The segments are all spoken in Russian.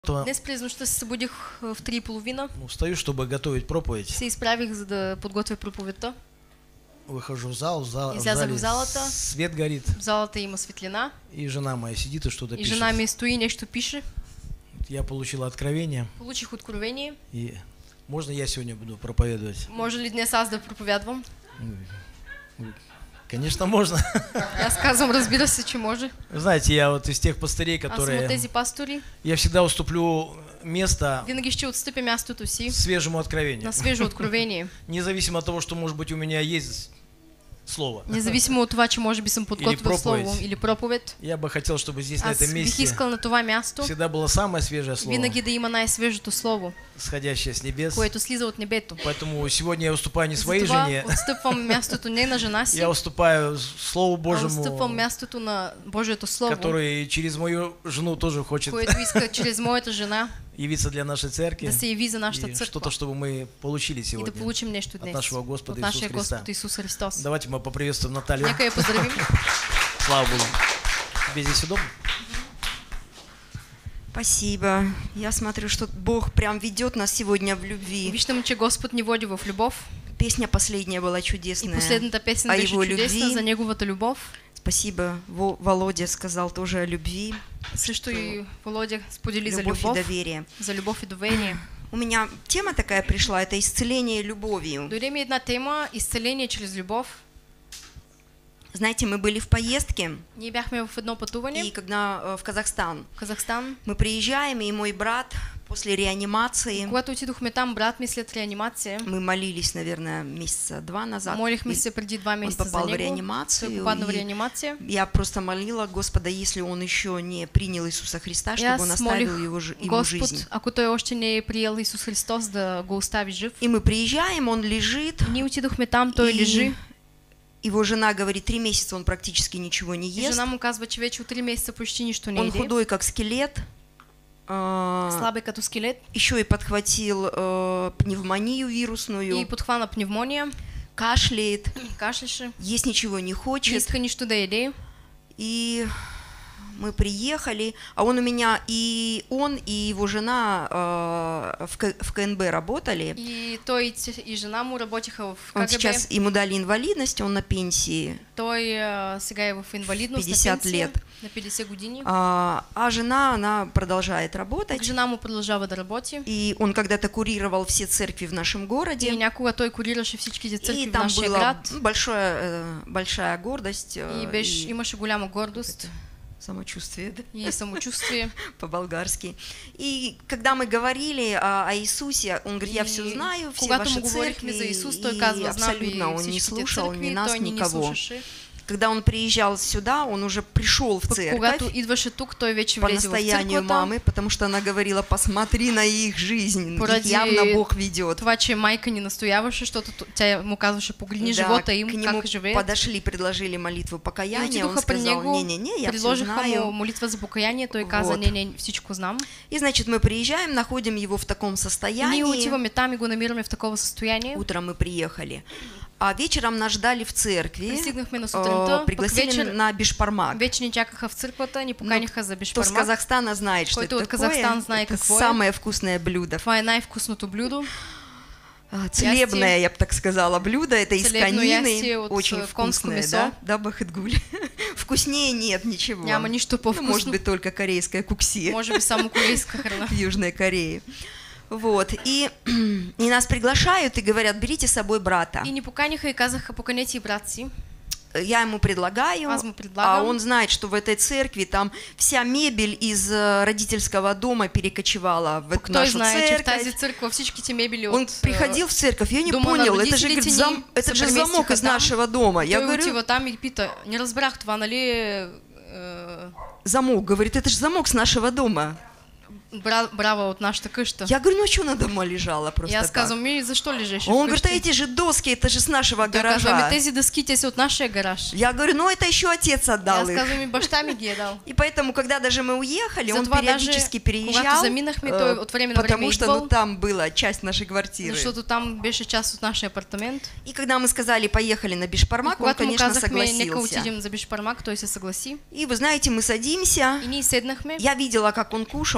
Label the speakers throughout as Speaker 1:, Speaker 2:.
Speaker 1: Днес през нощта се събудих в 3:30.
Speaker 2: Встаю, чтобы готовить проповедь.
Speaker 1: Се изправих, за да подготвя проповедта.
Speaker 2: Выхожу в зал,
Speaker 1: Излязах в залата.
Speaker 2: Свет горит.
Speaker 1: В залата има светлина.
Speaker 2: И жена моя сидит и что-то
Speaker 1: И
Speaker 2: пишет.
Speaker 1: жена ми стои, нещо пише.
Speaker 2: Я получил откровение.
Speaker 1: Получих откровение.
Speaker 2: И можно я сегодня буду проповедовать?
Speaker 1: Може ли днес аз да проповядвам?
Speaker 2: Конечно, можно.
Speaker 1: Аз казвам, разбира се, че може.
Speaker 2: Знаете, я вот из тех пастырей,
Speaker 1: Аз съм от тези
Speaker 2: которые...
Speaker 1: пастори.
Speaker 2: Я всегда уступлю место
Speaker 1: Винаги ще отстъпя мястото си
Speaker 2: свежему откровению.
Speaker 1: на свежо откровение.
Speaker 2: Независимо от того, что, может быть, у меня есть слово.
Speaker 1: Независимо от това, че може би съм подготвил
Speaker 2: проповед.
Speaker 1: слово или проповед.
Speaker 2: Я бы хотел, чтобы здесь, на
Speaker 1: Аз
Speaker 2: этом
Speaker 1: бих
Speaker 2: месте,
Speaker 1: искал на това място
Speaker 2: всегда было самое свежее слово,
Speaker 1: винаги да има най-свежото слово,
Speaker 2: сходящее с небес.
Speaker 1: което слиза от небето.
Speaker 2: Поэтому сегодня я уступаю не своей
Speaker 1: Затова
Speaker 2: жене,
Speaker 1: отстъпвам мястото не на жена си,
Speaker 2: я уступаю Слову
Speaker 1: а отстъпвам
Speaker 2: Божьему,
Speaker 1: мястото на Божието Слово,
Speaker 2: который через мою жену тоже хочет
Speaker 1: което иска чрез моята жена
Speaker 2: явиться для нашей церкви.
Speaker 1: да се яви за нашата
Speaker 2: И
Speaker 1: църква
Speaker 2: что-то, чтобы мы получили
Speaker 1: и да
Speaker 2: сегодня
Speaker 1: получим нещо
Speaker 2: от
Speaker 1: днес
Speaker 2: нашего Господа
Speaker 1: от нашия
Speaker 2: Иисуса Христа.
Speaker 1: Господ Исус Христос.
Speaker 2: Давайте мы поприветствуем Наталью.
Speaker 1: Нека я поздравим.
Speaker 2: Слава Богу. Тебе здесь удобно?
Speaker 3: Спасибо. Я смотрю, что Бог прям ведет нас сегодня в любви.
Speaker 1: Виждам, че Господ ни води в любов.
Speaker 3: Песня последняя была
Speaker 1: И
Speaker 3: чудесная.
Speaker 1: последната песен
Speaker 3: о
Speaker 1: беше
Speaker 3: его
Speaker 1: чудесна
Speaker 3: любви.
Speaker 1: за неговата любов.
Speaker 3: Спасибо. Володя сказал тоже о любви.
Speaker 1: Също и Володя сподели за
Speaker 3: Любовь и
Speaker 1: любов,
Speaker 3: доверие.
Speaker 1: за любов и доверие.
Speaker 3: У меня тема такая пришла, это исцеление любовью.
Speaker 1: Дойде ми една тема – изцеление чрез любов.
Speaker 3: Знаете, мы были в поездке,
Speaker 1: Ние бяхме в едно пътуване
Speaker 3: и когда в Казахстан,
Speaker 1: в Казахстан.
Speaker 3: мы приезжаем, и мой брат после реанимации,
Speaker 1: Когато отидохме там, брат ми след реанимация,
Speaker 3: мы молились, наверное, месяца 2 назад.
Speaker 1: молихме
Speaker 3: и
Speaker 1: се преди 2
Speaker 3: Он
Speaker 1: месеца за
Speaker 3: попал в
Speaker 1: него. Той
Speaker 3: реанимацию.
Speaker 1: попадна в
Speaker 3: и
Speaker 1: реанимация.
Speaker 3: Я просто молила Господа, если он еще не принял Иисуса Христа,
Speaker 1: И
Speaker 3: чтобы он
Speaker 1: аз
Speaker 3: оставил
Speaker 1: молих
Speaker 3: ему жизнь.
Speaker 1: Господ, ако той още не е приел Исус Христос, да го остави жив.
Speaker 3: И мы приезжаем, он лежит,
Speaker 1: Ние отидохме там, той
Speaker 3: и
Speaker 1: лежи.
Speaker 3: его жена говорит, 3 месяца он практически ничего не
Speaker 1: И
Speaker 3: ест.
Speaker 1: жена му казва, че вече от 3 месеца почти нищо не
Speaker 3: Он
Speaker 1: еде.
Speaker 3: худой, как скелет.
Speaker 1: Слаб е като скелет.
Speaker 3: Еще и подхватил пневмонию вирусную,
Speaker 1: И подхвана пневмония,
Speaker 3: кашляет,
Speaker 1: кашляше,
Speaker 3: есть ничего не
Speaker 1: не
Speaker 3: хочет.
Speaker 1: иска нищо да яде.
Speaker 3: И мы приехали, а он у меня, и он, и его жена в КНБ работали.
Speaker 1: И той и жена му работиха в
Speaker 3: Он
Speaker 1: КГБ.
Speaker 3: сейчас, ему дали инвалидность, он на пенсии,
Speaker 1: Той сега е в инвалидност
Speaker 3: 50
Speaker 1: на пенсия,
Speaker 3: лет.
Speaker 1: на 50 години.
Speaker 3: а жена, она продолжает работать.
Speaker 1: Жена му продължава да работи.
Speaker 3: И он когда-то курировал все церкви в нашем
Speaker 1: И
Speaker 3: городе.
Speaker 1: някога той курираше всичките църкви
Speaker 3: И
Speaker 1: в
Speaker 3: там
Speaker 1: нашия
Speaker 3: была
Speaker 1: град.
Speaker 3: большая гордость
Speaker 1: И имаше голяма гордост
Speaker 3: самочувствие, да,
Speaker 1: и самочувствие.
Speaker 3: по-болгарски. И когда мы говорили о Иисусе, он говорит, я все знаю, все
Speaker 1: когато
Speaker 3: ваши
Speaker 1: му говорихме за
Speaker 3: церкви,
Speaker 1: Исус, той
Speaker 3: и
Speaker 1: казва, знам
Speaker 3: абсолютно он не
Speaker 1: всичките
Speaker 3: слушал
Speaker 1: църкви,
Speaker 3: ни нас,
Speaker 1: той ни
Speaker 3: никого.
Speaker 1: слушаше.
Speaker 3: Когда он приезжал сюда, он уже пришел в
Speaker 1: Пък
Speaker 3: церковь
Speaker 1: когато идваше тук, той вече
Speaker 3: по
Speaker 1: влезе в
Speaker 3: настоянию
Speaker 1: църквата.
Speaker 3: мамы, потому что она говорила, посмотри на их жизнь, их
Speaker 1: Поради
Speaker 3: явно Бог ведет.
Speaker 1: това, че майка ни настояваше, защото тя му казваше, погледни живота им,
Speaker 3: к нему
Speaker 1: как живеят.
Speaker 3: подошли, предложили молитву
Speaker 1: И
Speaker 3: покаяния, он
Speaker 1: отидоха при
Speaker 3: сказал,
Speaker 1: него,
Speaker 3: не-не-не, я все
Speaker 1: предложиха му
Speaker 3: знаю.
Speaker 1: молитва за покаяние, той каза,
Speaker 3: Вот.
Speaker 1: не, всичко знам.
Speaker 3: И, значит, мы приезжаем, находим его в таком
Speaker 1: Ние
Speaker 3: состоянии.
Speaker 1: отиваме там и го намираме в такова състояние.
Speaker 3: Утром мы приехали. А вечером нас ждали в церкви,
Speaker 1: Пристигнахме на сутринта,
Speaker 3: пригласили
Speaker 1: пък вечер
Speaker 3: на бешпармак.
Speaker 1: вече ни чакаха в църквата, ни поканиха за
Speaker 3: Кто с
Speaker 1: бешпармак.
Speaker 3: Казахстана знает, что
Speaker 1: Който
Speaker 3: это
Speaker 1: от
Speaker 3: такое.
Speaker 1: Казахстан знае
Speaker 3: Это
Speaker 1: какво е.
Speaker 3: самое вкусное блюдо.
Speaker 1: Това е най-вкусното блюдо.
Speaker 3: Целебное, я бы так сказала, блюдо. Это из
Speaker 1: Целебно ястие
Speaker 3: конины.
Speaker 1: от
Speaker 3: Очень
Speaker 1: конско
Speaker 3: вкусное,
Speaker 1: месо.
Speaker 3: да? Да, Бахетгуль. Вкуснее нет ничего.
Speaker 1: Няма нищо
Speaker 3: Ну,
Speaker 1: по-вкусно.
Speaker 3: может быть, только корейская кукси
Speaker 1: Може би само корейска храна.
Speaker 3: в Южной Корее. Вот. И нас приглашают и говорят, берите с собой брата.
Speaker 1: И ни поканиха и казаха, поканете и брат си.
Speaker 3: Я ему предлагаю,
Speaker 1: Аз му предлагам.
Speaker 3: а он знает, что в этой церкви там вся мебель из родительского дома перекочевала в эту
Speaker 1: Той
Speaker 3: нашу
Speaker 1: знае, че в тази
Speaker 3: церковь.
Speaker 1: църква всичките мебели
Speaker 3: Он
Speaker 1: от...
Speaker 3: приходил в церковь, я не
Speaker 1: дома на
Speaker 3: понял, это же,
Speaker 1: родителите
Speaker 3: говорит,
Speaker 1: ни
Speaker 3: это же
Speaker 1: се
Speaker 3: замок
Speaker 1: преместиха
Speaker 3: из
Speaker 1: там.
Speaker 3: нашего дома. Я
Speaker 1: Той
Speaker 3: говорю,
Speaker 1: отива там и пита, не разбрах това, нали е...
Speaker 3: замок, говорит, это же замок с нашего дома.
Speaker 1: Брава от нашата къща.
Speaker 3: Я говорю, ну а что она дома лежала
Speaker 1: И
Speaker 3: просто
Speaker 1: аз
Speaker 3: так?
Speaker 1: казвам, ми защо лежеше
Speaker 3: Он говорит, а
Speaker 1: вкъщи?
Speaker 3: эти же доски, это же с нашего
Speaker 1: Той казва,
Speaker 3: гаража.
Speaker 1: тези дъски, те са от нашия гараж.
Speaker 3: Я говорю, ну это еще отец
Speaker 1: И
Speaker 3: отдал
Speaker 1: аз
Speaker 3: их.
Speaker 1: казвам, и баща ми ги е дал.
Speaker 3: И поэтому, когда даже мы уехали, он
Speaker 1: Затова
Speaker 3: периодически
Speaker 1: даже,
Speaker 3: переезжал,
Speaker 1: когато заминахме, той от време на време
Speaker 3: потому что
Speaker 1: идвал,
Speaker 3: там была часть нашей квартиры.
Speaker 1: защото там беше част от нашия апартамент.
Speaker 3: И когда мы сказали, поехали на бешпармак, он,
Speaker 1: Когато му
Speaker 3: конечно,
Speaker 1: казахме, нека
Speaker 3: согласился.
Speaker 1: отидем за бешпармак, той се съгласи.
Speaker 3: И вы знаете, мы садимся,
Speaker 1: И ние седнахме.
Speaker 3: я видела, как он кушал, вот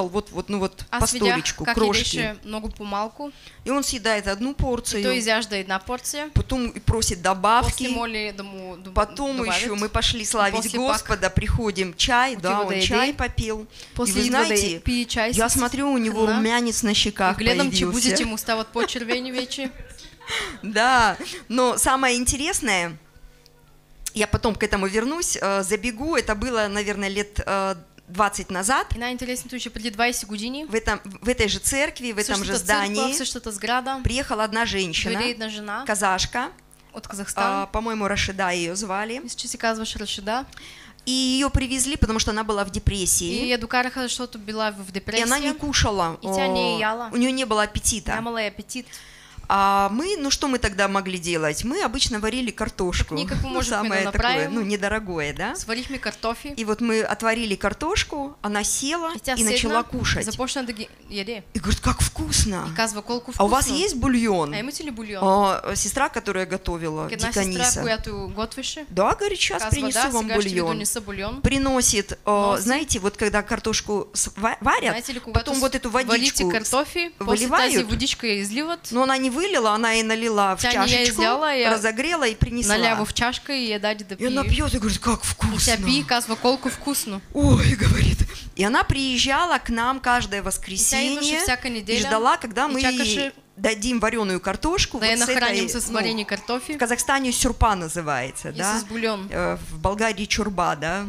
Speaker 3: вот, ну вот по
Speaker 1: Аз видях
Speaker 3: столечку,
Speaker 1: как
Speaker 3: крошки.
Speaker 1: ядеше много по-малко.
Speaker 3: И он съедает одну
Speaker 1: И той
Speaker 3: порцию,
Speaker 1: изяжда една порция.
Speaker 3: потом и просит
Speaker 1: После
Speaker 3: добавки.
Speaker 1: моли да му
Speaker 3: Потом
Speaker 1: добавят.
Speaker 3: еще мы пошли славить
Speaker 1: После
Speaker 3: Господа, приходим, чай, да,
Speaker 1: отива
Speaker 3: он
Speaker 1: да
Speaker 3: чай
Speaker 1: яде.
Speaker 3: попил. И
Speaker 1: После
Speaker 3: вы
Speaker 1: идва да
Speaker 3: знаете,
Speaker 1: пие чай
Speaker 3: я
Speaker 1: с
Speaker 3: смотрю, у него
Speaker 1: храна.
Speaker 3: румянец на щеках
Speaker 1: Гледам, че бузите
Speaker 3: появился.
Speaker 1: му стават по-червени вече.
Speaker 3: Да, но самое интересное, я потом к этому вернусь, забегу, это было, наверное, лет 20 назад,
Speaker 1: И най-интересното, че преди 20 години
Speaker 3: в этой же церкви, в
Speaker 1: в
Speaker 3: этом же
Speaker 1: същата църква,
Speaker 3: здании
Speaker 1: в същата сграда,
Speaker 3: приехала одна женщина,
Speaker 1: дойде една жена
Speaker 3: казашка,
Speaker 1: от Казахстан.
Speaker 3: по-моему, Рашида ее звали,
Speaker 1: Мисля, че се казваше Рашида.
Speaker 3: и ее привезли, потому что она была в
Speaker 1: И
Speaker 3: депрессии,
Speaker 1: я докараха, защото била в
Speaker 3: и она не
Speaker 1: депресия.
Speaker 3: кушала,
Speaker 1: И тя не яла.
Speaker 3: у нее не было аппетита.
Speaker 1: Нямала и апетит.
Speaker 3: А мы, ну что мы тогда могли делать? Мы обычно варили картошку.
Speaker 1: Так никак мы
Speaker 3: Ну,
Speaker 1: можем
Speaker 3: самое
Speaker 1: это
Speaker 3: такое,
Speaker 1: направим.
Speaker 3: ну, недорогое, да?
Speaker 1: Сварихме картофи.
Speaker 3: И вот мы отварили картошку, она села
Speaker 1: И тя
Speaker 3: и начала
Speaker 1: седна,
Speaker 3: кушать.
Speaker 1: започна да ги яде.
Speaker 3: И говорит, как вкусно!
Speaker 1: И казва, колко
Speaker 3: А
Speaker 1: вкусно.
Speaker 3: у вас есть бульон?
Speaker 1: А имате ли бульон?
Speaker 3: Сестра, которая готовила,
Speaker 1: Една сестра,
Speaker 3: Диканиса.
Speaker 1: която готвеше,
Speaker 3: Да, говорит, сейчас
Speaker 1: казва,
Speaker 3: принесу
Speaker 1: да,
Speaker 3: вам
Speaker 1: сега ще ви
Speaker 3: бульон.
Speaker 1: донеса бульон.
Speaker 3: Приносит,
Speaker 1: Носи.
Speaker 3: знаете, вот когда картошку варят,
Speaker 1: Знаете ли, когато
Speaker 3: потом вот эту
Speaker 1: варите
Speaker 3: водичку
Speaker 1: картофи, после
Speaker 3: выливают.
Speaker 1: тази водичка я изливат,
Speaker 3: но она не вылила, она и налила в
Speaker 1: Тя не я
Speaker 3: чашечку,
Speaker 1: изяла, я
Speaker 3: разогрела и принесла.
Speaker 1: наляво в чашка и я даде да
Speaker 3: И она
Speaker 1: пие.
Speaker 3: пьет и говорит, как
Speaker 1: И
Speaker 3: вкусно.
Speaker 1: тя пие и казва, колко вкусно.
Speaker 3: Ой, говорит. И она приезжала к нам каждое
Speaker 1: идваше
Speaker 3: воскресенье
Speaker 1: всяка
Speaker 3: и
Speaker 1: неделя
Speaker 3: ждала, когда
Speaker 1: и
Speaker 3: мы
Speaker 1: чакаше
Speaker 3: ей дадим вареную картошку.
Speaker 1: да я
Speaker 3: вот с
Speaker 1: нахраним
Speaker 3: этой,
Speaker 1: с
Speaker 3: ну,
Speaker 1: варени картофи
Speaker 3: в Казахстане сюрпа называется,
Speaker 1: и
Speaker 3: да?
Speaker 1: с бульон.
Speaker 3: В Болгарии чурба, да?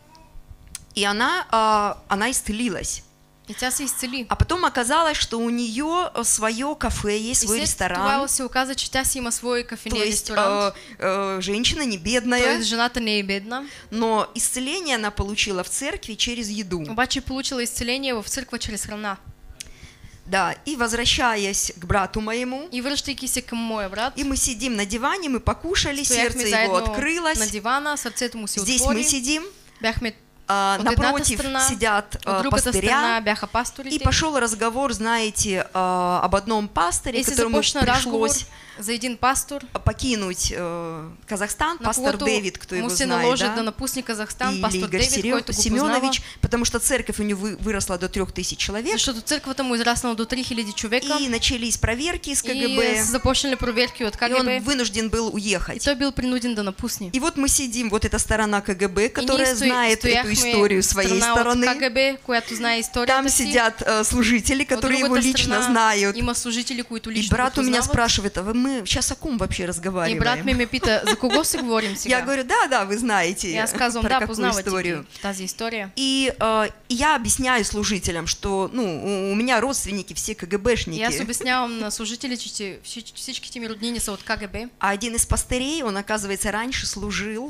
Speaker 3: И она исцелилась.
Speaker 1: И тя се изцели.
Speaker 3: А потом оказалось, что у нее свое кафе есть,
Speaker 1: И
Speaker 3: свой
Speaker 1: след
Speaker 3: ресторан.
Speaker 1: това се оказа, че тя си има свой
Speaker 3: То
Speaker 1: кафене
Speaker 3: есть
Speaker 1: ресторант.
Speaker 3: женщина не бедная,
Speaker 1: Тоест жената не е бедна,
Speaker 3: но исцеление она получила в церкви через еду.
Speaker 1: обаче получила изцеление в църква чрез храна.
Speaker 3: Да, и возвращаясь к брату моему,
Speaker 1: И връщайки се към моя брат,
Speaker 3: и мы сидим на диване, мы покушали,
Speaker 1: стояхме
Speaker 3: сердце его
Speaker 1: заедно на
Speaker 3: открылось.
Speaker 1: дивана, сърцето му се
Speaker 3: Здесь
Speaker 1: отвори.
Speaker 3: мы сидим,
Speaker 1: Бяхме от едната
Speaker 3: напротив
Speaker 1: страна,
Speaker 3: сидят
Speaker 1: от другата страна
Speaker 3: пастыря,
Speaker 1: бяха
Speaker 3: и
Speaker 1: пасторите.
Speaker 3: пошел разговор, знаете, об одном пасторе,
Speaker 1: И се
Speaker 3: которому
Speaker 1: започна разговор
Speaker 3: пришлось
Speaker 1: за един пастор,
Speaker 3: покинуть Казахстан,
Speaker 1: на
Speaker 3: пастор
Speaker 1: когото
Speaker 3: Дэвид, кто
Speaker 1: му
Speaker 3: его
Speaker 1: се
Speaker 3: знает,
Speaker 1: наложи
Speaker 3: да?
Speaker 1: да напусне Казахстан,
Speaker 3: Или
Speaker 1: пастор
Speaker 3: Игорь
Speaker 1: Дейвид, който го познава,
Speaker 3: Семенович, потому что церковь у него выросла до 3000 человек,
Speaker 1: защото църквата му израснала до 3000 човека
Speaker 3: и начались проверки из
Speaker 1: и
Speaker 3: КГБ,
Speaker 1: са започнали проверки от
Speaker 3: и он
Speaker 1: КГБ
Speaker 3: вынужден был
Speaker 1: и
Speaker 3: уехать.
Speaker 1: той бил принуден да напусне.
Speaker 3: И вот мы сидим, вот эта сторона КГБ, которая
Speaker 1: И ние
Speaker 3: знает эту
Speaker 1: стояхме
Speaker 3: историю своей
Speaker 1: страна от
Speaker 3: стороны.
Speaker 1: КГБ, която знае историята
Speaker 3: Там
Speaker 1: си.
Speaker 3: сидят служители,
Speaker 1: От
Speaker 3: которые его
Speaker 1: другата
Speaker 3: лично
Speaker 1: страна
Speaker 3: знают.
Speaker 1: има служители, които
Speaker 3: И
Speaker 1: лично
Speaker 3: брат
Speaker 1: го
Speaker 3: у меня
Speaker 1: познават.
Speaker 3: спрашивает, а мы сейчас о ком вообще
Speaker 1: И
Speaker 3: разговариваем?
Speaker 1: брат ми ме пита, за кого се говорим сега?
Speaker 3: Я говорю, да, вы знаете
Speaker 1: И аз казвам,
Speaker 3: про
Speaker 1: да,
Speaker 3: какую
Speaker 1: познавате
Speaker 3: историю.
Speaker 1: тази история.
Speaker 3: И я объясняю служителям, что у меня родственники все
Speaker 1: И аз
Speaker 3: КГБшники.
Speaker 1: обяснявам на служителите, че всичките ми роднини са от КГБ.
Speaker 3: А один из пастырей, он, оказывается, раньше служил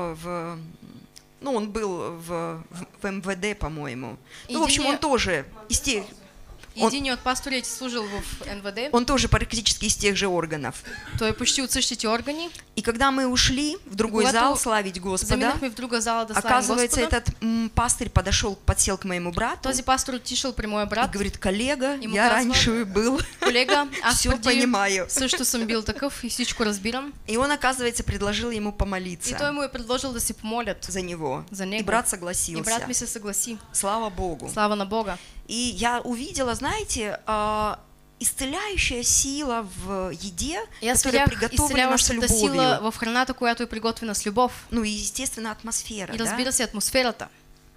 Speaker 3: он был в МВД, по-моему. Ну, в общем, он тоже из тех...
Speaker 1: Един от пасторите служил в НВД.
Speaker 3: Он тоже практически из тех же органов.
Speaker 1: Той е почти от същите органи.
Speaker 3: И когда мы ушли в другой
Speaker 1: когато
Speaker 3: зал славить Господа,
Speaker 1: заминахме в друга зала да славим
Speaker 3: оказывается,
Speaker 1: Господа,
Speaker 3: этот пастырь подсел к моему брату
Speaker 1: този пастор отишъл при моя
Speaker 3: и
Speaker 1: брат.
Speaker 3: говорит, коллега,
Speaker 1: Ему
Speaker 3: я
Speaker 1: казва,
Speaker 3: раньше был,
Speaker 1: Колега, аз
Speaker 3: все
Speaker 1: преди
Speaker 3: понимаю.
Speaker 1: също съм бил такъв и всичко разбирам.
Speaker 3: И он, оказывается, предложил ему
Speaker 1: И той
Speaker 3: помолиться
Speaker 1: му е предложил да се помолят
Speaker 3: за него.
Speaker 1: за
Speaker 3: И
Speaker 1: него.
Speaker 3: брат
Speaker 1: И
Speaker 3: согласился.
Speaker 1: брат ми се съгласи.
Speaker 3: Слава Богу.
Speaker 1: Слава на Бога.
Speaker 3: И я увидела, знаете, исцеляющая сила в еде,
Speaker 1: И аз
Speaker 3: которая
Speaker 1: видях
Speaker 3: приготовлена с
Speaker 1: изцеляващата сила
Speaker 3: любовью.
Speaker 1: в храната, която е приготвена с любов.
Speaker 3: Ну и, естественно, атмосфера.
Speaker 1: И
Speaker 3: да?
Speaker 1: разбира се, атмосферата.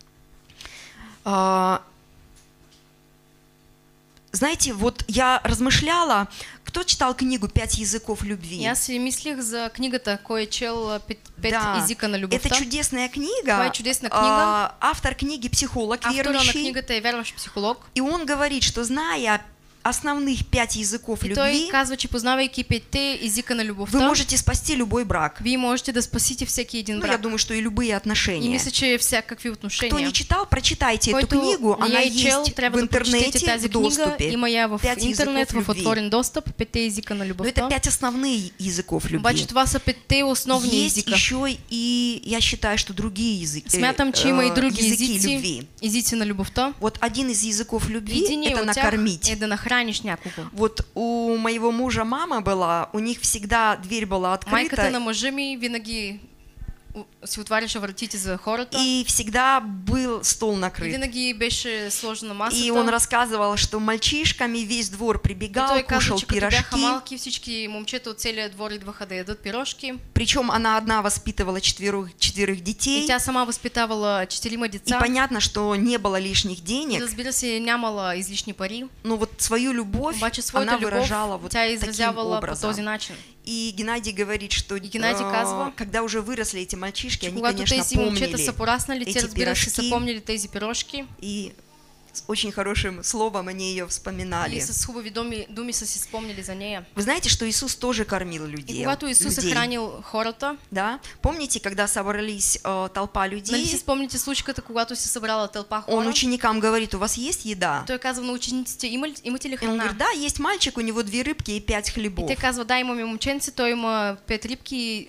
Speaker 3: Знаете, вот я размышляла, кто читал книгу «Пять языков любви»?
Speaker 1: И аз си мислих за книгата, кой е чел пет
Speaker 3: Да,
Speaker 1: езика на любовта.
Speaker 3: это чудесная книга.
Speaker 1: Това е чудесна книга.
Speaker 3: Автор книги психолог
Speaker 1: Автора на
Speaker 3: верующий.
Speaker 1: книгата е вярващ психолог.
Speaker 3: И он говорит, что зная основных 5 языков
Speaker 1: И той
Speaker 3: любви,
Speaker 1: казва, че познавайки петте езика на
Speaker 3: вы
Speaker 1: любовта,
Speaker 3: можете спасти любой брак.
Speaker 1: вие можете да спасите всеки един
Speaker 3: Ну, я
Speaker 1: брак.
Speaker 3: думаю, что и любые
Speaker 1: И
Speaker 3: отношения.
Speaker 1: мисля, че всякакви
Speaker 3: Кто
Speaker 1: отношения.
Speaker 3: не читал, прочитайте эту
Speaker 1: Който
Speaker 3: книгу,
Speaker 1: не
Speaker 3: она
Speaker 1: я е чел,
Speaker 3: есть
Speaker 1: трябва
Speaker 3: в
Speaker 1: да прочетете
Speaker 3: интернете
Speaker 1: тази
Speaker 3: в
Speaker 1: книга.
Speaker 3: доступе.
Speaker 1: Има я в
Speaker 3: 5
Speaker 1: интернет,
Speaker 3: языков
Speaker 1: в
Speaker 3: любви.
Speaker 1: отворен достъп, петте езика на
Speaker 3: Но
Speaker 1: любовта.
Speaker 3: это 5 основных языков
Speaker 1: Обаче
Speaker 3: любви.
Speaker 1: това са петте основни
Speaker 3: Есть
Speaker 1: езика.
Speaker 3: еще и, я считаю, что другие языки,
Speaker 1: Смятам, че има и други
Speaker 3: языки
Speaker 1: езици,
Speaker 3: любви.
Speaker 1: езици на любовта.
Speaker 3: Вот один из языков любви –
Speaker 1: Единият
Speaker 3: это
Speaker 1: от тях
Speaker 3: накормить.
Speaker 1: е да нахраниш някого.
Speaker 3: Вот у моего мужа мама была, у них всегда дверь была
Speaker 1: Майката
Speaker 3: открыта,
Speaker 1: на мъжа ми винаги си отваряше вратите за хората.
Speaker 3: И всегда был стол
Speaker 1: И
Speaker 3: накрыт.
Speaker 1: винаги беше сложена масата.
Speaker 3: И он рассказывал, что мальчишками весь двор
Speaker 1: И
Speaker 3: прибегал,
Speaker 1: той каза,
Speaker 3: кушал
Speaker 1: че като бяха
Speaker 3: пирожки.
Speaker 1: малки, всички момчета от целия двор идваха да ядат пирожки.
Speaker 3: Причем она одна воспитывала четверых
Speaker 1: И
Speaker 3: детей.
Speaker 1: тя сама възпитавала 4
Speaker 3: И
Speaker 1: деца.
Speaker 3: понятно, что не было лишних
Speaker 1: И
Speaker 3: денег.
Speaker 1: разбира се, нямала излишни пари.
Speaker 3: Но вот свою любовь
Speaker 1: Обаче своята
Speaker 3: она
Speaker 1: любов
Speaker 3: выражала вот
Speaker 1: тя
Speaker 3: таким
Speaker 1: изразявала по
Speaker 3: образом.
Speaker 1: този начин.
Speaker 3: И Геннадий говорит, что
Speaker 1: Геннадий казва,
Speaker 3: когда уже выросли эти мальчишки, они,
Speaker 1: Когато
Speaker 3: конечно,
Speaker 1: тези момчета
Speaker 3: помнили
Speaker 1: са пораснали, те
Speaker 3: эти
Speaker 1: разбира се са
Speaker 3: пирожки.
Speaker 1: помнили тези пирожки.
Speaker 3: И с очень хорошим словом они ее вспоминали.
Speaker 1: И с хубави думи са си спомнили за нея.
Speaker 3: Вы знаете, что Иисус тоже кормил
Speaker 1: И
Speaker 3: людей?
Speaker 1: когато Исус е хранил хората,
Speaker 3: Да? Помните, когда собрались толпа
Speaker 1: нали
Speaker 3: людей,
Speaker 1: си спомните случката, когато се събрала тълпа
Speaker 3: он
Speaker 1: хора?
Speaker 3: ученикам говорит: у вас есть еда?
Speaker 1: Той казва на учениците, имате ли
Speaker 3: И он говорит:
Speaker 1: храна?
Speaker 3: да, есть мальчик, у него 2 рыбки и 5
Speaker 1: И
Speaker 3: хлебов.
Speaker 1: те казва, да, имаме момченце, той има 5 рибки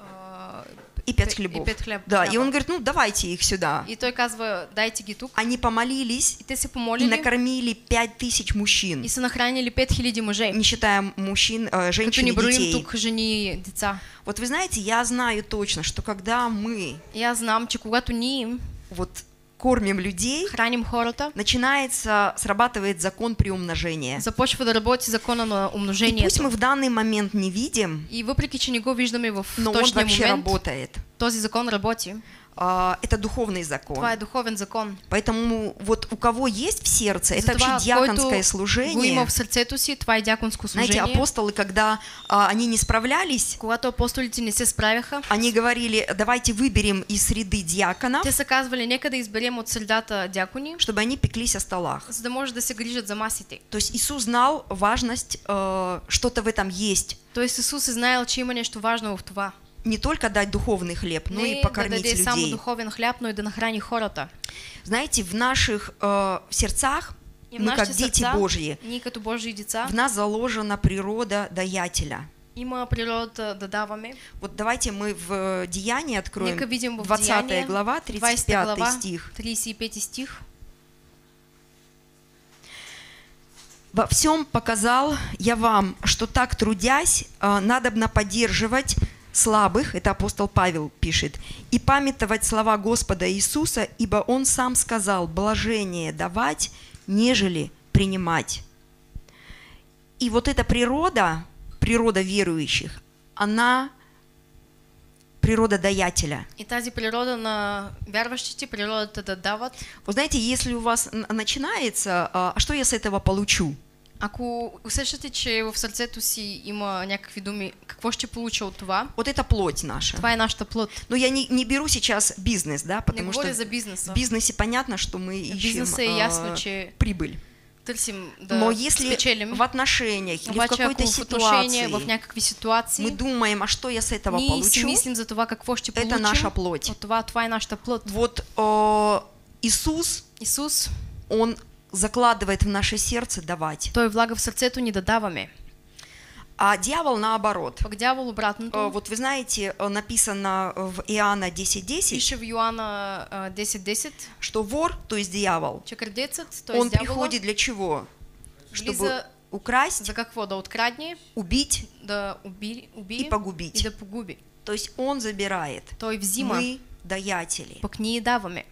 Speaker 3: И 5 хлебов.
Speaker 1: 5 хлеб.
Speaker 3: Да, и он говорит: ну давайте их сюда.
Speaker 1: И той казва, дайте ги тук.
Speaker 3: Они помолились
Speaker 1: И те се
Speaker 3: и
Speaker 1: помолили
Speaker 3: накормили 5000 мужчин,
Speaker 1: и са нахранили 5000 мъже.
Speaker 3: не считая мужчин, женщин
Speaker 1: Като
Speaker 3: и
Speaker 1: не броим
Speaker 3: детей.
Speaker 1: тук жени и деца.
Speaker 3: Вот вы знаете, я знаю точно, что когда мы
Speaker 1: И аз знам, че когато ние
Speaker 3: вот кормим людей,
Speaker 1: храним хората,
Speaker 3: срабатывает закон приумножения.
Speaker 1: започва да работи закона на
Speaker 3: И пусть
Speaker 1: умножението.
Speaker 3: мы в данный момент не видим,
Speaker 1: И въпреки, че не го виждаме в
Speaker 3: но он
Speaker 1: точния
Speaker 3: вообще
Speaker 1: момент,
Speaker 3: работает.
Speaker 1: този закон работи.
Speaker 3: Это духовный закон.
Speaker 1: Това е духовен закон.
Speaker 3: Поэтому вот у кого есть в сердце, это
Speaker 1: Затова,
Speaker 3: вообще диаконское
Speaker 1: който го
Speaker 3: служение.
Speaker 1: има в сърцето си, това е дяконско
Speaker 3: Знаете,
Speaker 1: служение.
Speaker 3: апостолы, когда они не справлялись,
Speaker 1: Когато апостолите не се справяха,
Speaker 3: они говорили: давайте выберем из среды диаконов,
Speaker 1: те са казвали, нека да изберем от средата дякони,
Speaker 3: чтобы они пеклись о столах.
Speaker 1: за да може да се грижат за масите.
Speaker 3: То есть Иисус знал важность, что-то в этом есть.
Speaker 1: Тоест Исус е знаел, че има нещо важно в това.
Speaker 3: Не только дать духовный хлеб, но и
Speaker 1: Не да
Speaker 3: покормить
Speaker 1: даде само
Speaker 3: людей.
Speaker 1: духовен хляб, но и да нахрани хората.
Speaker 3: Знаете, в наших сердцах,
Speaker 1: И в
Speaker 3: мы как
Speaker 1: нашите
Speaker 3: дети
Speaker 1: сърца,
Speaker 3: Божьи,
Speaker 1: ние като Божии деца,
Speaker 3: в нас заложена природа даятеля.
Speaker 1: има природата да даваме.
Speaker 3: Вот давайте мы в Деянии откроем,
Speaker 1: Нека видим в
Speaker 3: 20
Speaker 1: Деяния,
Speaker 3: глава,
Speaker 1: 20
Speaker 3: 35
Speaker 1: глава,
Speaker 3: стих.
Speaker 1: 35 стих.
Speaker 3: «Во всем показал я вам, что так трудясь, надобно поддерживать слабых», это апостол Павел пишет, «и памятовать слова Господа Иисуса, ибо Он сам сказал: блажение давать, нежели принимать». И вот эта природа верующих, она природа даятеля.
Speaker 1: И тази природа на вярващите, природата да дават.
Speaker 3: Вы знаете, если у вас начинается, а что я с этого получу?
Speaker 1: Ако усещате, че в сърцето си има някакви думи, какво ще получа от това?
Speaker 3: Вот это плоть наша.
Speaker 1: Това е нашата плът.
Speaker 3: Но я не беру сейчас бизнес, да,
Speaker 1: Не
Speaker 3: потому что
Speaker 1: говоря за бизнеса.
Speaker 3: в бизнесе понятно, что мы
Speaker 1: В
Speaker 3: ищем
Speaker 1: бизнесе е ясно, че
Speaker 3: прибыль.
Speaker 1: търсим да
Speaker 3: Но если
Speaker 1: спечелим.
Speaker 3: в отношениях или в
Speaker 1: Обаче
Speaker 3: какой-то
Speaker 1: ако в отношения,
Speaker 3: ситуации
Speaker 1: в някакви ситуации,
Speaker 3: мы думаем, а что я с этого
Speaker 1: ние си
Speaker 3: получу,
Speaker 1: мислим за това какво ще
Speaker 3: это
Speaker 1: получим.
Speaker 3: наша плоть.
Speaker 1: От това е нашата плът.
Speaker 3: Вот Иисус,
Speaker 1: Исус,
Speaker 3: Он закладывает в наше сердце давать,
Speaker 1: той влага в сърцето ни да даваме.
Speaker 3: а дьявол наоборот.
Speaker 1: Пък дявол обратното.
Speaker 3: Вот вы знаете, написано в Иоанна 10:10,
Speaker 1: Пише в Йоанна 10:10,
Speaker 3: что вор, то есть дьявол,
Speaker 1: че крадецът, т.е.
Speaker 3: он
Speaker 1: дявола,
Speaker 3: приходит для чего? Чтобы
Speaker 1: влиза
Speaker 3: украсть,
Speaker 1: за какво? Да открадне,
Speaker 3: убить
Speaker 1: да убие
Speaker 3: и погубить.
Speaker 1: и да погуби.
Speaker 3: То есть он забирает.
Speaker 1: Той взима,
Speaker 3: Мы даятели.
Speaker 1: пък ние даваме.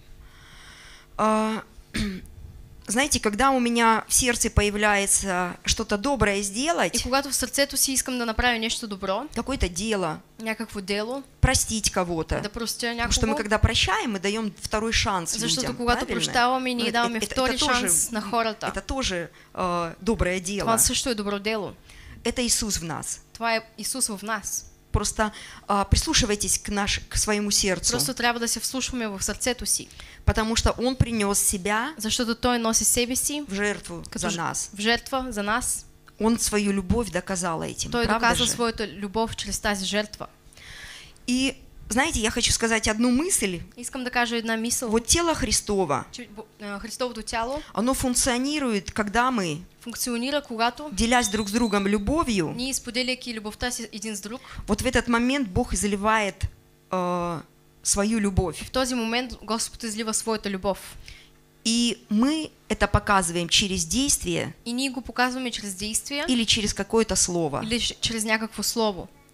Speaker 3: Знаете, когда у меня в сердце появляется что-то доброе сделать,
Speaker 1: И когато в сърцето си искам да направя нещо добро,
Speaker 3: какое-то дело,
Speaker 1: някакво дело,
Speaker 3: простить кого-то,
Speaker 1: да простя
Speaker 3: потому что мы
Speaker 1: някого,
Speaker 3: когда прощаем, мы даем второй шанс
Speaker 1: защото
Speaker 3: людям,
Speaker 1: когато
Speaker 3: правильно?
Speaker 1: прощаваме, ние
Speaker 3: Ну,
Speaker 1: даваме
Speaker 3: это
Speaker 1: втори
Speaker 3: тоже-
Speaker 1: шанс на хората.
Speaker 3: Это тоже доброе дело.
Speaker 1: Това също е добро дело.
Speaker 3: Это Иисус в нас.
Speaker 1: Това е Исус в нас.
Speaker 3: Просто прислушивайтесь к своему сердцу,
Speaker 1: Просто трябва да се вслушваме в сърцето си,
Speaker 3: потому что Он принес себя
Speaker 1: защото Той носи себе си
Speaker 3: в жертву
Speaker 1: като
Speaker 3: за нас.
Speaker 1: в жертва за нас.
Speaker 3: Он свою любовь доказал этим,
Speaker 1: Той
Speaker 3: правда
Speaker 1: доказа
Speaker 3: же?
Speaker 1: своята любов чрез тази жертва.
Speaker 3: И знаете, я хочу сказать одну мысль.
Speaker 1: Искам да кажа една мисъл.
Speaker 3: Вот тело Христово,
Speaker 1: Че Христовото тяло
Speaker 3: оно функционирует, когда мы,
Speaker 1: функционира, когато
Speaker 3: делясь друг с другом любовью,
Speaker 1: ние, споделяйки любовта си един с друг,
Speaker 3: вот в этот момент Бог изливает свою любовь.
Speaker 1: в този момент Господ излива своята любов.
Speaker 3: И мы это показываем через действие
Speaker 1: И ние го показваме чрез действия
Speaker 3: или через какое-то слово.
Speaker 1: или чрез някакво слово.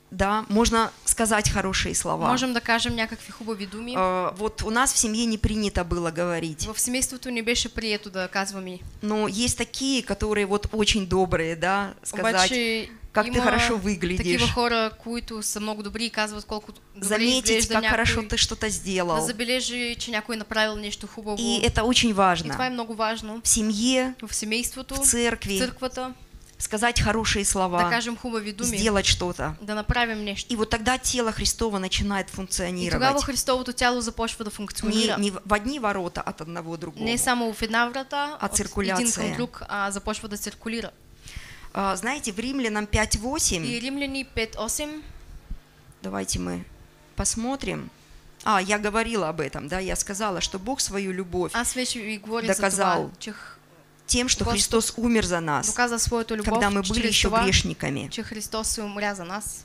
Speaker 3: Да, можно сказать хорошие слова.
Speaker 1: Можем да кажем някакви хубави думи.
Speaker 3: Вот у нас в семье не принято было говорить.
Speaker 1: В семейството не беше прието да казваме.
Speaker 3: Но есть такие, которые вот очень добрые, да, сказать,
Speaker 1: Обаче,
Speaker 3: как ты хорошо выглядишь.
Speaker 1: Такива хора, които са много добри и казват колко добре
Speaker 3: Заметить,
Speaker 1: изглежда
Speaker 3: как
Speaker 1: някой,
Speaker 3: хорошо ты что-то
Speaker 1: да
Speaker 3: сделал.
Speaker 1: забележи, че някой направил нещо хубаво.
Speaker 3: И это очень
Speaker 1: И
Speaker 3: важно.
Speaker 1: това е много важно.
Speaker 3: В семье,
Speaker 1: В семейството,
Speaker 3: в церкви,
Speaker 1: църквата,
Speaker 3: сказать хорошие
Speaker 1: да
Speaker 3: слова,
Speaker 1: кажем хубави думи,
Speaker 3: сделать что-то.
Speaker 1: да направим нещо.
Speaker 3: И вот тогда тело Христово начинает
Speaker 1: И тогава
Speaker 3: функционировать.
Speaker 1: Христовото тяло започва да функционира.
Speaker 3: Не в одни ворота от одного другого.
Speaker 1: Не само в една врата,
Speaker 3: А
Speaker 1: от един
Speaker 3: циркуляция.
Speaker 1: към друг, а започва да циркулира.
Speaker 3: Знаете, в Римлянам 5:8,
Speaker 1: И Римляни 5:8,
Speaker 3: давайте мы посмотрим. Я говорила об этом, да, я сказала, что Бог свою любовь
Speaker 1: аз вече ви говорих за
Speaker 3: доказал
Speaker 1: това, че
Speaker 3: тем, что
Speaker 1: Господь
Speaker 3: Христос умер за нас,
Speaker 1: доказа своята любов,
Speaker 3: когда мы были
Speaker 1: чрез
Speaker 3: еще
Speaker 1: това,
Speaker 3: грешниками.
Speaker 1: че Христос се умря за нас.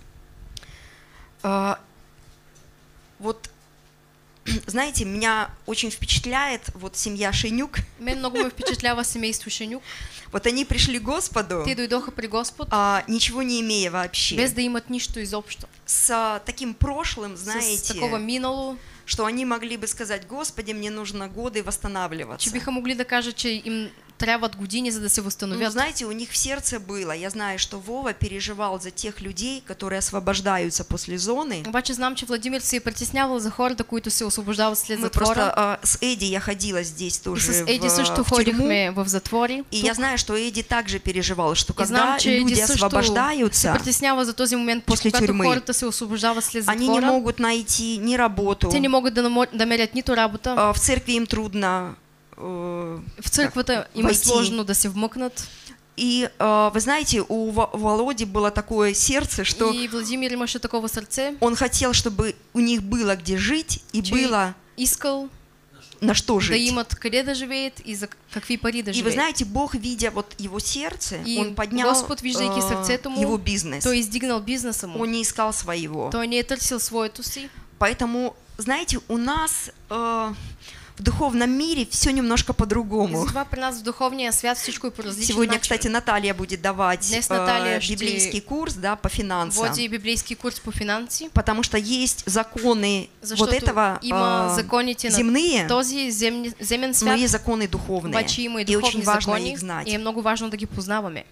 Speaker 3: Вот, знаете, меня очень впечатляет вот семья Шенюк.
Speaker 1: Мен много ме впечатлява семейство Шенюк.
Speaker 3: Вот они пришли к Господу,
Speaker 1: Те дойдоха при Господ,
Speaker 3: ничего не имея вообще.
Speaker 1: без да имат нищо изобщо.
Speaker 3: С таким прошлым,
Speaker 1: С
Speaker 3: знаете,
Speaker 1: такова минало,
Speaker 3: что они могли бы сказать: Господи, мне нужно годы восстанавливаться.
Speaker 1: че биха могли да кажат, че им трябват години, за да се
Speaker 3: Но
Speaker 1: възстановят.
Speaker 3: знаете, у них в сердце было, я знаю, что Вова переживал за тех людей, которые освобождаются после зоны.
Speaker 1: Обаче знам, че Владимир се е притеснявал за хората, които се освобождават след
Speaker 3: Мы
Speaker 1: затвора.
Speaker 3: просто с Эдди я ходила здесь
Speaker 1: И
Speaker 3: тоже
Speaker 1: с Еди също
Speaker 3: в тюрьму.
Speaker 1: ходихме в затвори.
Speaker 3: И я знаю, что Эдди также переживал, что
Speaker 1: И знам,
Speaker 3: когда
Speaker 1: че Еди
Speaker 3: люди
Speaker 1: също се
Speaker 3: освобождаются,
Speaker 1: притеснява за този момент,
Speaker 3: после
Speaker 1: когато
Speaker 3: тюрьмы,
Speaker 1: хората се освобождават след
Speaker 3: они не
Speaker 1: затвора.
Speaker 3: могут найти ни работу,
Speaker 1: Те не могат да намерят нито работа.
Speaker 3: в церкви им трудно
Speaker 1: В църквата им е
Speaker 3: войти.
Speaker 1: сложно да се вмъкнат.
Speaker 3: И вы знаете, у Володи было такое сердце, что
Speaker 1: И Владимир имаше такова сърце,
Speaker 3: он хотел, чтобы у них было где жить и
Speaker 1: че
Speaker 3: было
Speaker 1: искал
Speaker 3: на что
Speaker 1: да
Speaker 3: жить.
Speaker 1: имат къде да живеят и за какви пари да
Speaker 3: И вы
Speaker 1: живеят.
Speaker 3: знаете, Бог, видя вот его сердце,
Speaker 1: И
Speaker 3: он поднял
Speaker 1: Господ, виждайки сърцето му,
Speaker 3: его бизнес.
Speaker 1: Той издигнал бизнеса му.
Speaker 3: Он не искал своего.
Speaker 1: Той не е търсил своето си.
Speaker 3: Поэтому, знаете, у нас в духовном мире все немножко
Speaker 1: И
Speaker 3: по-другому.
Speaker 1: затова при нас в духовния свят всичко е по различен
Speaker 3: Сегодня,
Speaker 1: начин.
Speaker 3: кстати, Наталья будет давать
Speaker 1: Днес Наталья ще
Speaker 3: библейский курс, да, по финансам.
Speaker 1: води библейски курс по финанси.
Speaker 3: Потому что есть законы
Speaker 1: Защото
Speaker 3: вот этого
Speaker 1: има законите на
Speaker 3: земные,
Speaker 1: този земен
Speaker 3: но
Speaker 1: свят,
Speaker 3: есть законы духовные.
Speaker 1: обаче има и
Speaker 3: И очень
Speaker 1: духовни
Speaker 3: важно
Speaker 1: закони
Speaker 3: их знать.
Speaker 1: и е много важно да ги познаваме.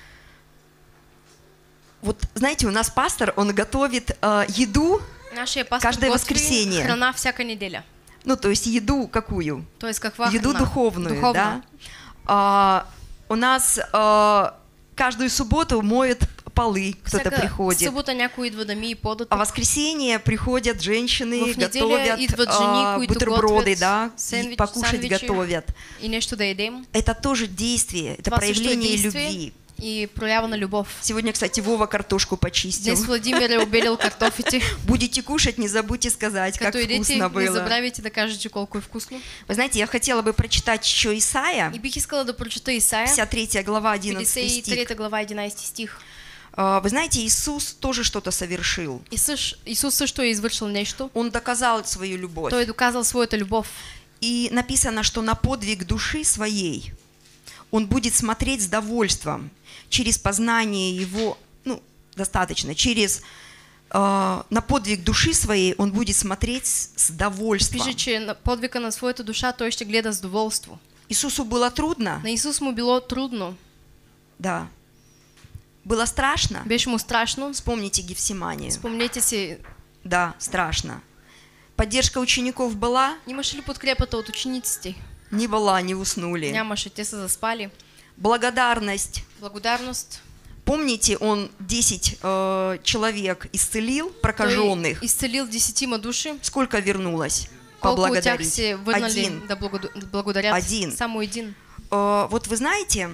Speaker 3: Вот, знаете, у нас пастор, он готовит еду,
Speaker 1: Нашия пастор
Speaker 3: каждое
Speaker 1: готви
Speaker 3: воскресенье.
Speaker 1: храна всяка неделя.
Speaker 3: ну, то есть еду какую?
Speaker 1: Тоест каква
Speaker 3: Еду
Speaker 1: храна?
Speaker 3: духовную,
Speaker 1: Духовна.
Speaker 3: да? У нас каждую субботу моют полы, кто-то
Speaker 1: Всяка
Speaker 3: приходит.
Speaker 1: събота някой идва да мие подата.
Speaker 3: А в воскресенье приходят женщины,
Speaker 1: В неделя
Speaker 3: готовят
Speaker 1: идват жени, които
Speaker 3: бутерброды,
Speaker 1: готвят
Speaker 3: да,
Speaker 1: сэндвич-
Speaker 3: и покушать
Speaker 1: сандвичи.
Speaker 3: готовят.
Speaker 1: И нещо да едем.
Speaker 3: Это тоже действие, это
Speaker 1: Това също е
Speaker 3: проявление
Speaker 1: действие
Speaker 3: любви.
Speaker 1: и проява на любов.
Speaker 3: Сегодня, кстати, Вова картошку почистил.
Speaker 1: Днес Владимир е обелил картофите.
Speaker 3: Будете кушать, не забудьте сказать, как
Speaker 1: Като идете,
Speaker 3: вкусно
Speaker 1: не
Speaker 3: было.
Speaker 1: забравяйте да кажете колко е вкусно.
Speaker 3: Вы знаете, я хотела бы прочитать еще Исаия,
Speaker 1: И бих искала да прочета Исаия,
Speaker 3: 53 глава, 11 стих.
Speaker 1: 53 глава, 11 стих.
Speaker 3: Вы знаете, Иисус тоже что-то совершил.
Speaker 1: Исус също е извършил нещо.
Speaker 3: Он доказал свою любовь.
Speaker 1: Той е доказал своята любов.
Speaker 3: И написано, что на подвиг души своей он будет смотреть с довольством, через познание его, ну, достаточно, на подвиг души своей он будет смотреть с довольством.
Speaker 1: Пише, че на подвика на своята душа той ще гледа с доволство.
Speaker 3: Иисусу было трудно?
Speaker 1: На Исус му било трудно.
Speaker 3: Да. Было страшно?
Speaker 1: Беше му страшно.
Speaker 3: Вспомните Гефсиманию.
Speaker 1: Спомнете си,
Speaker 3: Да, страшно. Поддержка учеников была?
Speaker 1: имаше ли подкрепата от учениците?
Speaker 3: Не была, не уснули.
Speaker 1: Нямаше, те са заспали.
Speaker 3: Благодарность.
Speaker 1: Благодарност.
Speaker 3: Помните, он 10 человек исцелил, прокаженных.
Speaker 1: Той изцелил 10 души.
Speaker 3: Сколько вернулось?
Speaker 1: Колко от тях
Speaker 3: Поблагодарить?
Speaker 1: се върнали
Speaker 3: Один.
Speaker 1: да благодарят?
Speaker 3: Один.
Speaker 1: Само един.
Speaker 3: Вот вы знаете,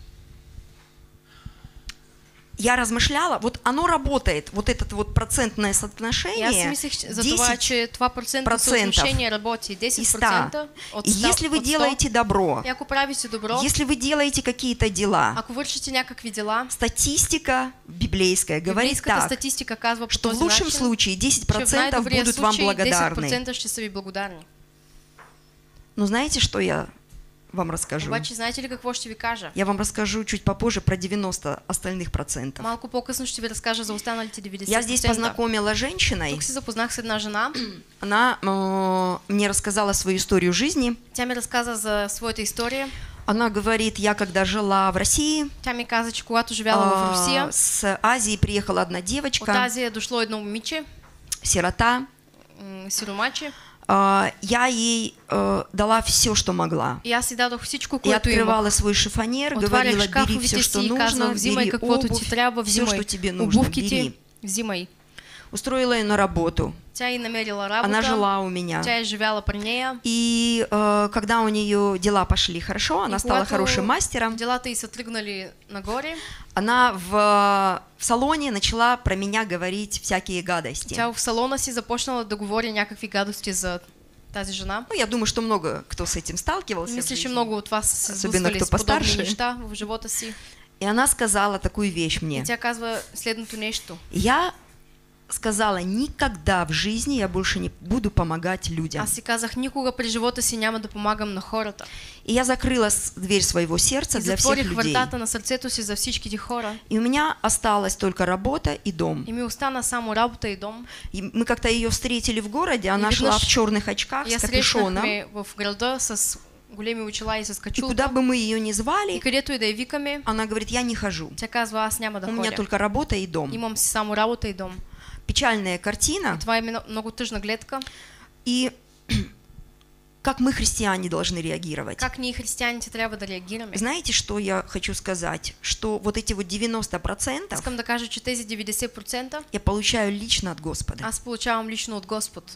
Speaker 3: я размышляла, вот оно работает, вот это вот процентное
Speaker 1: И аз си
Speaker 3: соотношение,
Speaker 1: мислех за това,
Speaker 3: 10
Speaker 1: че това процентно съотношение работи.
Speaker 3: и
Speaker 1: 10%
Speaker 3: 100.
Speaker 1: от
Speaker 3: И
Speaker 1: 100.
Speaker 3: если вы
Speaker 1: от 100.
Speaker 3: делаете добро,
Speaker 1: И ако правите добро,
Speaker 3: если вы делаете какие-то дела,
Speaker 1: ако вършите някакви дела,
Speaker 3: статистика библейская говорит
Speaker 1: библейската
Speaker 3: так,
Speaker 1: статистика казва по
Speaker 3: что в
Speaker 1: този
Speaker 3: лучшем
Speaker 1: начин,
Speaker 3: случае
Speaker 1: че в
Speaker 3: 10%
Speaker 1: най-добрия
Speaker 3: будут вам
Speaker 1: случай
Speaker 3: благодарны.
Speaker 1: 10% ще са ви благодарни.
Speaker 3: Но знаете, что я вам расскажу.
Speaker 1: Обаче, знаете ли какво ще ви кажа?
Speaker 3: Я вам расскажу чуть попозже про 90 остальных процентов.
Speaker 1: Малко по-късно ще ви разкажа за останалите 90%.
Speaker 3: Я здесь познакомила женщиной.
Speaker 1: Тук се запознах с една жена.
Speaker 3: Она мне рассказала свою историю жизни.
Speaker 1: Тя ми разказа за своята история.
Speaker 3: Она говорит, я когда жила в России,
Speaker 1: Тя ми каза, че когато живяла в Русия,
Speaker 3: с Азии приехала одна
Speaker 1: от
Speaker 3: девочка,
Speaker 1: Азия дошло едно момиче,
Speaker 3: сирота.
Speaker 1: сиромаче.
Speaker 3: Я ей дала все, что могла.
Speaker 1: И аз си дадох всичко,
Speaker 3: Я
Speaker 1: което имах.
Speaker 3: открывала свой шифонер,
Speaker 1: Отварях
Speaker 3: говорила, бери все,
Speaker 1: шкафовете
Speaker 3: что
Speaker 1: си и
Speaker 3: нужно,
Speaker 1: казвах, взимай
Speaker 3: бери
Speaker 1: каквото
Speaker 3: обувь,
Speaker 1: ти трябва,
Speaker 3: все,
Speaker 1: взимай
Speaker 3: что тебе нужно,
Speaker 1: обувки
Speaker 3: бери.
Speaker 1: ти, взимай.
Speaker 3: Устроила ее на работу.
Speaker 1: Тя и намерила работа.
Speaker 3: Она жила у меня.
Speaker 1: Тя е живяла при нея.
Speaker 3: И когда у нее дела пошли хорошо, она стала хорошим мастером,
Speaker 1: Делата й са тръгнали нагоре.
Speaker 3: она в салоне начала про меня говорить всякие гадости.
Speaker 1: Тя в салона си започнала да говори някакви гадости за тази жена.
Speaker 3: Ну, я думаю, что много кто с этим сталкивался.
Speaker 1: Мисля,
Speaker 3: в
Speaker 1: че
Speaker 3: жизни.
Speaker 1: много от вас са се
Speaker 3: Особено
Speaker 1: сблъскали
Speaker 3: кто
Speaker 1: с подобни
Speaker 3: постарше.
Speaker 1: неща в живота си.
Speaker 3: И она сказала такую вещь
Speaker 1: И
Speaker 3: мне.
Speaker 1: тя казва следното нещо.
Speaker 3: Я сказала, никогда в жизни я больше не буду помогать людям.
Speaker 1: Аз си казах, никога при живота си няма да помагам на хората.
Speaker 3: И я закрыла дверь своего сердца
Speaker 1: И
Speaker 3: для всех
Speaker 1: затворих
Speaker 3: людей.
Speaker 1: вратата на сърцето си за всичките хора.
Speaker 3: И у меня осталась только работа и дом.
Speaker 1: И ми остана само работа и дом.
Speaker 3: И мы как-то ее встретили в городе, она
Speaker 1: И
Speaker 3: шла
Speaker 1: веднъж
Speaker 3: в черных очках
Speaker 1: Я
Speaker 3: с капюшоном.
Speaker 1: срещнахме в града с големи очила и с
Speaker 3: И
Speaker 1: качулка.
Speaker 3: куда бы мы ее ни
Speaker 1: И
Speaker 3: звали,
Speaker 1: където и да я викаме,
Speaker 3: она говорит, я не хожу.
Speaker 1: тя казва, аз няма да
Speaker 3: У меня
Speaker 1: ходя.
Speaker 3: только работа и дом.
Speaker 1: Имам си само работа и дом.
Speaker 3: Печальная картина.
Speaker 1: Това е много тъжна гледка.
Speaker 3: И как мы, христиане, должны реагировать?
Speaker 1: Как ние християните трябва да реагираме?
Speaker 3: Знаете, что я хочу сказать? Что вот эти вот 90%
Speaker 1: Искам да кажа, че тези 90%
Speaker 3: я получаю лично от Господа.
Speaker 1: аз получавам лично от Господ.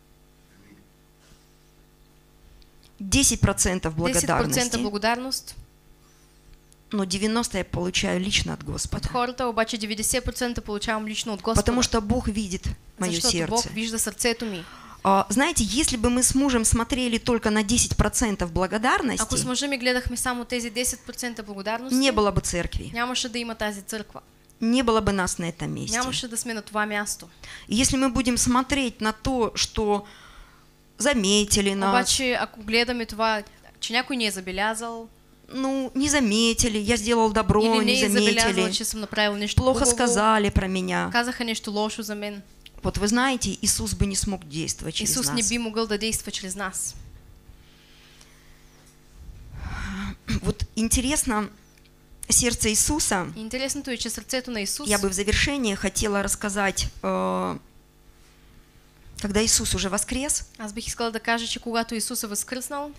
Speaker 3: 10%
Speaker 1: 10%
Speaker 3: благодарности,
Speaker 1: благодарност
Speaker 3: но 90% я получаю лично от
Speaker 1: от
Speaker 3: Господа.
Speaker 1: хората, обаче 90% получавам лично от Господа.
Speaker 3: Потому что Бог видит мое
Speaker 1: Защото Бог
Speaker 3: сердце.
Speaker 1: вижда сърцето ми.
Speaker 3: Знаете, если бы мы с мужем смотрели только на 10%
Speaker 1: Ако
Speaker 3: благодарности,
Speaker 1: с мъжа ми гледахме само тези 10% благодарност,
Speaker 3: не было бы церкви,
Speaker 1: нямаше да има тази църква.
Speaker 3: не было бы нас на этом месте.
Speaker 1: Нямаше да сме на това място.
Speaker 3: И если мы будем смотреть на то, что заметили нас,
Speaker 1: Обаче, ако гледаме това, че някой ни е забелязал,
Speaker 3: ну, не заметили, я сделал добро,
Speaker 1: или не
Speaker 3: не
Speaker 1: е забелязал,
Speaker 3: заметили,
Speaker 1: че съм направил нещо
Speaker 3: плохо
Speaker 1: хубаво,
Speaker 3: сказали про меня.
Speaker 1: казаха нещо лошо за мен.
Speaker 3: Вот вы знаете, Иисус бы не смог действовать через
Speaker 1: Исус не
Speaker 3: нас.
Speaker 1: би могъл да действа чрез нас.
Speaker 3: Вот интересно, сердце Иисуса,
Speaker 1: И интересното е, че сърцето на Исус,
Speaker 3: я бы в завершение хотела рассказать, когда Иисус уже воскрес,
Speaker 1: аз бих искала да кажа, че когато Исус е възкръснал,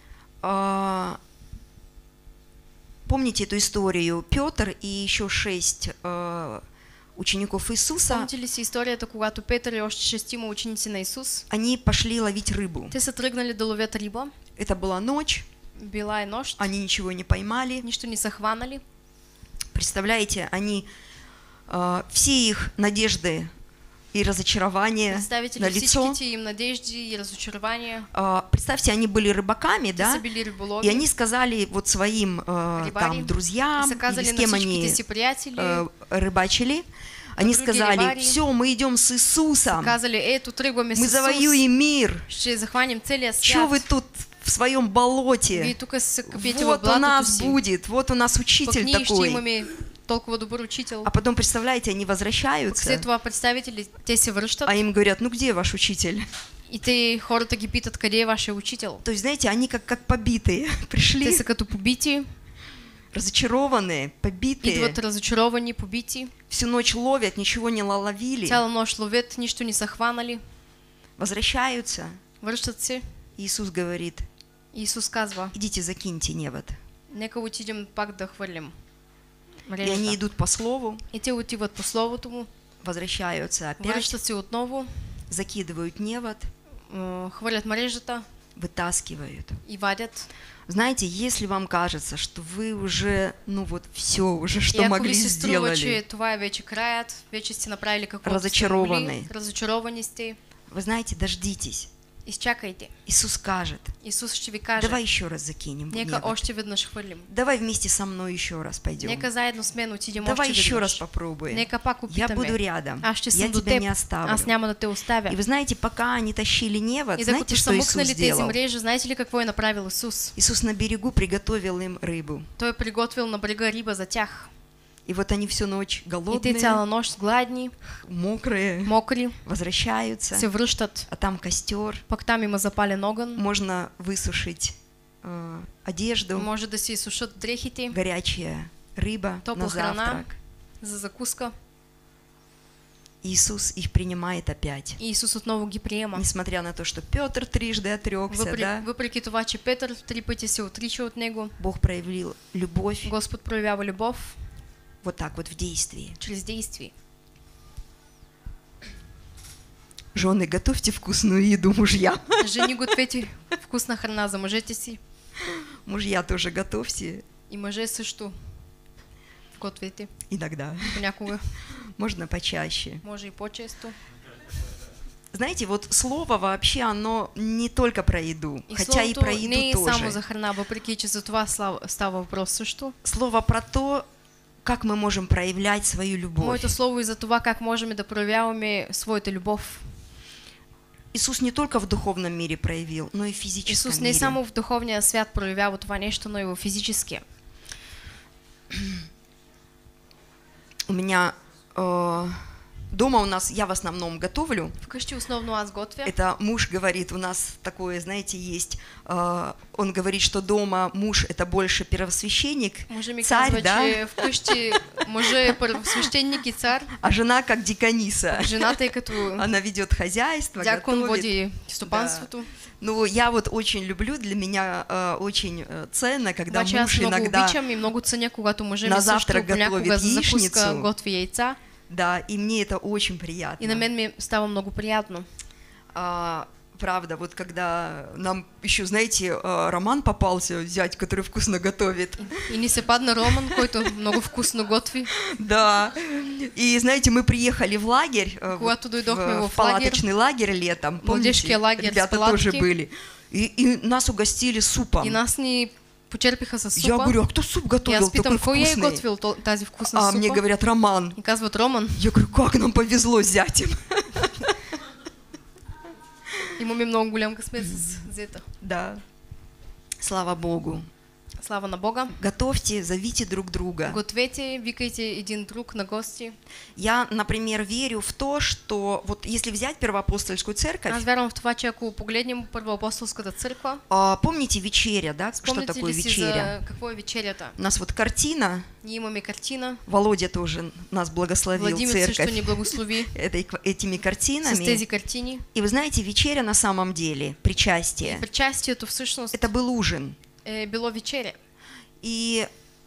Speaker 3: помните эту историю? Петр и еще 6 учеников Иисуса,
Speaker 1: помните ли си историята, когато Петър и още 6 ученици на Исус,
Speaker 3: они пошли ловить рыбу.
Speaker 1: те са тръгнали да ловят риба,
Speaker 3: Это была ночь,
Speaker 1: била е нощ,
Speaker 3: они ничего не поймали.
Speaker 1: нищо не са хванали.
Speaker 3: Представляете, они все их надежды и разочарования
Speaker 1: Представите
Speaker 3: на
Speaker 1: ли
Speaker 3: лицо.
Speaker 1: всичките им надежди и разочарования,
Speaker 3: Представьте, они были рыбаками,
Speaker 1: те са
Speaker 3: да?
Speaker 1: били
Speaker 3: И
Speaker 1: риболови,
Speaker 3: они сказали вот своим
Speaker 1: рибари,
Speaker 3: там друзьям,
Speaker 1: и са
Speaker 3: или
Speaker 1: казали
Speaker 3: с
Speaker 1: на
Speaker 3: кем
Speaker 1: всичките
Speaker 3: они
Speaker 1: си приятели,
Speaker 3: рыбачили, они
Speaker 1: другие
Speaker 3: сказали,
Speaker 1: рыбари.
Speaker 3: все, мы идем с Иисусом,
Speaker 1: казали, ето тръгваме с
Speaker 3: мы
Speaker 1: Исус,
Speaker 3: завоюем мир.
Speaker 1: ще захванем целия
Speaker 3: Что
Speaker 1: свят.
Speaker 3: вы тут в своем
Speaker 1: Вие
Speaker 3: болоте?
Speaker 1: тук се къпете в
Speaker 3: Вот у
Speaker 1: блатото
Speaker 3: нас
Speaker 1: си.
Speaker 3: будет, вот у нас
Speaker 1: Пък
Speaker 3: учитель
Speaker 1: ние ще
Speaker 3: такой.
Speaker 1: имаме толкова добър учител.
Speaker 3: А потом, представляете, они
Speaker 1: След
Speaker 3: возвращаются,
Speaker 1: това представите ли, те се връщат
Speaker 3: а им говорят, ну где ваш учитель?
Speaker 1: и те хората ги питат, къде е вашия учител.
Speaker 3: То есть, знаете, они как побитые
Speaker 1: Те
Speaker 3: пришли,
Speaker 1: са като побити,
Speaker 3: разочарованные, побитые,
Speaker 1: идват разочаровани, побити,
Speaker 3: всю ночь ловят, ничего не ловили,
Speaker 1: цяла нощ ловят, нищо не са хванали,
Speaker 3: возвращаются.
Speaker 1: връщат се.
Speaker 3: Иисус говорит,
Speaker 1: Исус казва,
Speaker 3: идите закиньте невод.
Speaker 1: нека отидем пак да хвърлим
Speaker 3: И они
Speaker 1: мрежата.
Speaker 3: идут по слову,
Speaker 1: И те отиват по словото му,
Speaker 3: возвращаются опять,
Speaker 1: връщат се отново,
Speaker 3: закидывают невод,
Speaker 1: хвърлят мрежата
Speaker 3: вытаскивают.
Speaker 1: и вадят.
Speaker 3: Знаете, если вам кажется, что вы уже, ну вот все уже,
Speaker 1: И
Speaker 3: что
Speaker 1: ако
Speaker 3: могли,
Speaker 1: ви се струва, че
Speaker 3: сделали,
Speaker 1: това е вече краят, вече сте направили каквото сте
Speaker 3: Разочаровани.
Speaker 1: могли, разочаровани сте,
Speaker 3: вы знаете, дождитесь.
Speaker 1: Изчакайте.
Speaker 3: Иисус скажет:
Speaker 1: Исус ще ви каже.
Speaker 3: давай еще раз закинем в
Speaker 1: Нека
Speaker 3: небо.
Speaker 1: още веднъж хвърлим.
Speaker 3: Давай вместе со мной еще раз пойдем.
Speaker 1: Нека заедно с мен отидем
Speaker 3: Давай
Speaker 1: още
Speaker 3: еще
Speaker 1: веднъж.
Speaker 3: раз попробуем.
Speaker 1: Нека пак
Speaker 3: Я
Speaker 1: опитаме.
Speaker 3: буду рядом.
Speaker 1: Аз ще
Speaker 3: Я
Speaker 1: съм до
Speaker 3: тебя
Speaker 1: теб.
Speaker 3: не оставлю.
Speaker 1: Аз няма да те оставя.
Speaker 3: И вы знаете, пока они тащили невод,
Speaker 1: И
Speaker 3: знаете,
Speaker 1: докато
Speaker 3: что
Speaker 1: са
Speaker 3: Иисус
Speaker 1: мукнали тези
Speaker 3: сделал?
Speaker 1: мрежи, знаете ли какво е направил Исус?
Speaker 3: Иисус на берегу приготовил им рыбу.
Speaker 1: Той е приготвил на брега риба за тях.
Speaker 3: И вот они всю ночь
Speaker 1: И те
Speaker 3: голодные,
Speaker 1: цяла нощ гладни,
Speaker 3: мокрые,
Speaker 1: мокри,
Speaker 3: возвращаются,
Speaker 1: се връщат.
Speaker 3: а там костер,
Speaker 1: Пък там има запален огън.
Speaker 3: можно высушить одежду,
Speaker 1: Може да си изсушат дрехите,
Speaker 3: горячая рыба
Speaker 1: топла
Speaker 3: на
Speaker 1: храна
Speaker 3: завтрак.
Speaker 1: за закуска.
Speaker 3: Иисус их принимает опять.
Speaker 1: И Исус отново ги приема.
Speaker 3: Несмотря на то, что Петр трижды отрекся, да?
Speaker 1: Въпреки това, че Петър 3 пъти се отрича от него,
Speaker 3: Бог проявил любовь
Speaker 1: Господ проявява любов
Speaker 3: вот так вот в действии.
Speaker 1: чрез действие.
Speaker 3: Жены, готовьте вкусную еду мужьям.
Speaker 1: Жени, гответе вкусна храна за мъжете си.
Speaker 3: Мужья тоже готовьте
Speaker 1: И мъже също гответе
Speaker 3: иногда.
Speaker 1: понякога.
Speaker 3: Можно почаще.
Speaker 1: Може и по-често.
Speaker 3: Знаете, вот слово вообще, оно не только про еду,
Speaker 1: И
Speaker 3: хотя и
Speaker 1: словото
Speaker 3: про еду
Speaker 1: не е
Speaker 3: тоже.
Speaker 1: само за храна, въпреки че за това става въпрос също.
Speaker 3: Слово про то, как мы можем проявлять свою любовь.
Speaker 1: Моето слово и за това как можем да проявяваме своята любов.
Speaker 3: Иисус не только в духовном мире проявил, но и в физическом
Speaker 1: Исус не
Speaker 3: мире.
Speaker 1: само в духовния свят проявява това нещо, но и в физическия.
Speaker 3: У меня дома у нас, я в основном готовлю.
Speaker 1: Вкъщи основно аз готвя.
Speaker 3: Это муж говорит, у нас такое, знаете, есть, он говорит, что дома муж это больше первосвященник,
Speaker 1: Мъжът ми
Speaker 3: царь,
Speaker 1: казва,
Speaker 3: да,
Speaker 1: че вкъщи мъжът е първосвещеник и цар,
Speaker 3: а жена как дикониса.
Speaker 1: жената е като
Speaker 3: Она ведет хозяйство,
Speaker 1: дякон
Speaker 3: готовит.
Speaker 1: води стопанството.
Speaker 3: Ну, я вот очень люблю, для меня очень ценно, когда
Speaker 1: Обаче аз
Speaker 3: муж
Speaker 1: много
Speaker 3: иногда,
Speaker 1: обичам и много ценя, когато мъжът
Speaker 3: на
Speaker 1: ми също
Speaker 3: завтрак
Speaker 1: понякога
Speaker 3: готовит
Speaker 1: за закуска
Speaker 3: яичницу.
Speaker 1: готви яйца.
Speaker 3: да, и мне это очень приятно.
Speaker 1: И на мен ми става много приятно.
Speaker 3: Правда, вот когда нам еще, знаете, Роман попался, зять, который вкусно готовит.
Speaker 1: И ни се падна Роман, който много вкусно готви.
Speaker 3: Да. И знаете, мы приехали в лагерь,
Speaker 1: Когато дойдохме в
Speaker 3: палаточный лагерь летом.
Speaker 1: Младежкий
Speaker 3: Помните?
Speaker 1: лагерь с
Speaker 3: Ребята
Speaker 1: палатки.
Speaker 3: тоже были. И нас угостили супом.
Speaker 1: И нас ни почерпиха със супа.
Speaker 3: Я говорю, а кто суп
Speaker 1: И
Speaker 3: готовил
Speaker 1: аз питам,
Speaker 3: такой
Speaker 1: кой е
Speaker 3: вкусный?
Speaker 1: готвил тази вкусна
Speaker 3: А
Speaker 1: супа?
Speaker 3: мне говорят, Роман.
Speaker 1: И казват, Роман.
Speaker 3: Я говорю, как нам повезло с зятем.
Speaker 1: Имаме много голям късмет с зета.
Speaker 3: Да. Слава Богу.
Speaker 1: Слава на Бога.
Speaker 3: Готовьте, зовите друг друга.
Speaker 1: Гответе, викайте един друг на гости.
Speaker 3: Я, например, верю в то, что вот если взять Первоапостольскую церковь,
Speaker 1: Аз вярвам в това, че ако погледнем Първоапостолската църква,
Speaker 3: помните вечеря, да? Что
Speaker 1: спомните
Speaker 3: такое
Speaker 1: ли си
Speaker 3: вечеря?
Speaker 1: за какво е вечерята?
Speaker 3: У нас вот картина,
Speaker 1: Ние имаме картина.
Speaker 3: Володя тоже нас благословил
Speaker 1: Владимир също
Speaker 3: церковь
Speaker 1: ни благослови
Speaker 3: этими
Speaker 1: с
Speaker 3: картинами.
Speaker 1: тези картини.
Speaker 3: И вы знаете, вечеря на самом деле, причастие,
Speaker 1: Причастието всъщност
Speaker 3: это был ужин.
Speaker 1: е било вечеря.
Speaker 3: И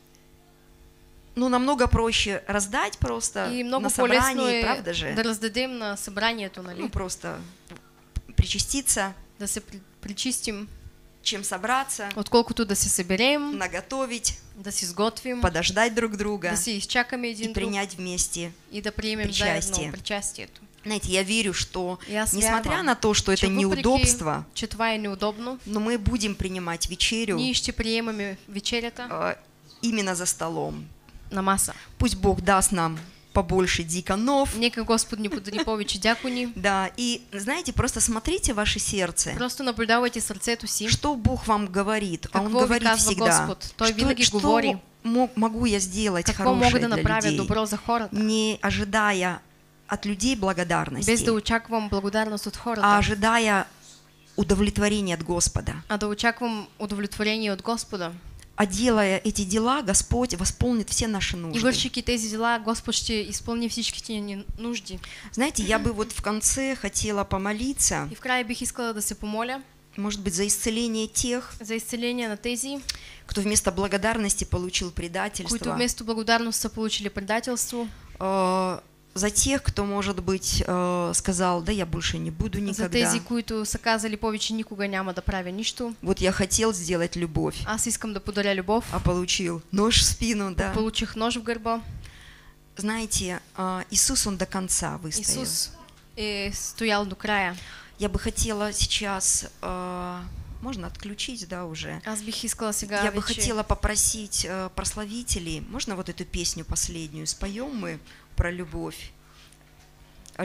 Speaker 3: ну, намного проще раздать просто
Speaker 1: И много
Speaker 3: на
Speaker 1: по-лесно
Speaker 3: собрании,
Speaker 1: е
Speaker 3: правда же?
Speaker 1: да раздадем на събранието, нали?
Speaker 3: Ну, просто причаститься,
Speaker 1: Да се причистим,
Speaker 3: чем собраться,
Speaker 1: отколкото да се съберем,
Speaker 3: наготовить,
Speaker 1: да си сготвим,
Speaker 3: подождать друг друга
Speaker 1: да си изчакаме
Speaker 3: и
Speaker 1: един друг
Speaker 3: принять вместе.
Speaker 1: и да приемем
Speaker 3: причастие.
Speaker 1: заедно причастието.
Speaker 3: Знаете, я верю, что
Speaker 1: И аз
Speaker 3: несмотря
Speaker 1: вярвам,
Speaker 3: на то, что
Speaker 1: че
Speaker 3: это
Speaker 1: въпреки,
Speaker 3: неудобство,
Speaker 1: че това е неудобно,
Speaker 3: но мы будем принимать вечерю
Speaker 1: ние ще приемаме вечерята
Speaker 3: именно за столом.
Speaker 1: на маса.
Speaker 3: Пусть Бог даст нам побольше диконов.
Speaker 1: Нека Господ ни подари повече дякони.
Speaker 3: Да, и знаете, просто смотрите ваше сердце.
Speaker 1: Просто наблюдавайте сърцето си.
Speaker 3: Что Бог вам говорит? А Он
Speaker 1: Какво ви
Speaker 3: говорит
Speaker 1: казва
Speaker 3: всегда.
Speaker 1: Господ? Той винаги говори.
Speaker 3: Могу я сделать
Speaker 1: Какво
Speaker 3: хорошее
Speaker 1: мога да
Speaker 3: для
Speaker 1: направя
Speaker 3: людей,
Speaker 1: добро за хората?
Speaker 3: не ожидая от людей благодарности,
Speaker 1: Без да очаквам благодарност от
Speaker 3: а
Speaker 1: хората,
Speaker 3: ожидая удовлетворения от Господа.
Speaker 1: а да очаквам удовлетворение от Господа.
Speaker 3: А делая эти дела, Господь восполнит все наши
Speaker 1: И
Speaker 3: нужды.
Speaker 1: вършики тези дела, Господ ще изпълни всичките ни нужди.
Speaker 3: Знаете, я бы вот в конце хотела помолиться,
Speaker 1: И в края бих искала да се помоля
Speaker 3: может быть, за исцеление тех,
Speaker 1: за изцеление на тези,
Speaker 3: кто вместо благодарности получил
Speaker 1: които
Speaker 3: предательство,
Speaker 1: вместо благодарност са получили предателство,
Speaker 3: за тех, кто, может быть, сказал, да я больше не буду
Speaker 1: за
Speaker 3: никогда.
Speaker 1: тези, които са казали повече никога няма да правя нищо.
Speaker 3: Вот я хотел сделать любовь,
Speaker 1: Аз искам да подаря любов,
Speaker 3: а получил нож в спину, да.
Speaker 1: получих нож в гърба.
Speaker 3: Знаете, Иисус, Он до конца выстоял.
Speaker 1: Исус е стоял до края.
Speaker 3: Я бы хотела сейчас, можно отключить, да, уже?
Speaker 1: Аз бих искала сега
Speaker 3: Я бы
Speaker 1: вече
Speaker 3: хотела попросить прославителей, можно вот эту песню последнюю споем мы про любовь?